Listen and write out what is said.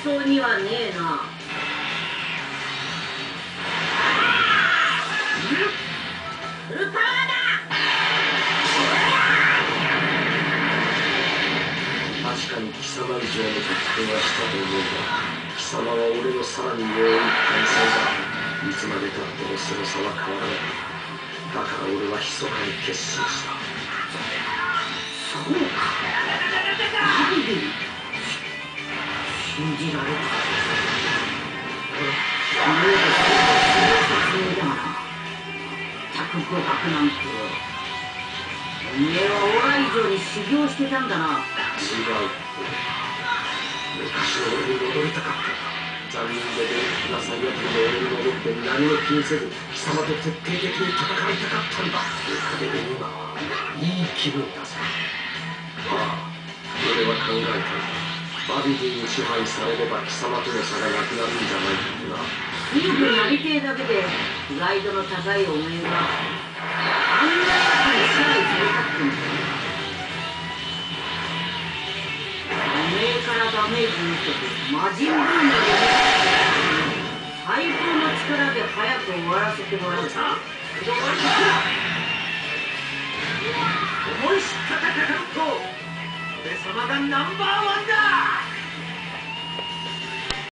そうにはねえな。ウルトラだ。 確かに貴様以上の特訓はしたと思うが、貴様は俺のさらにもう一天才だ。いつまでたってもその差は変わらない。だから俺は密かに決心した。 そうか、バビル。信じられるか。見えて説明だがな。全く互角なんて。おめえはオラ以上に修行してたんだな。 違う。昔の俺に戻りたかった。残忍で冷酷な最悪の俺に戻って何も気にせず貴様と徹底的に戦いたかったんだ。おかげで今はいい気分だぜ。ああ、俺は考えたんだ。バビディに支配されれば貴様との差がなくなるんじゃないかってな。 強くなりてえだけでプライドの高いおめえがあんなやつに支配されたってんだ。おめえからダメージ受けて魔人ブームで最高の力で早く終わらせてもらうさ。 思い知ったかカカロット、俺様がナンバーワンだ。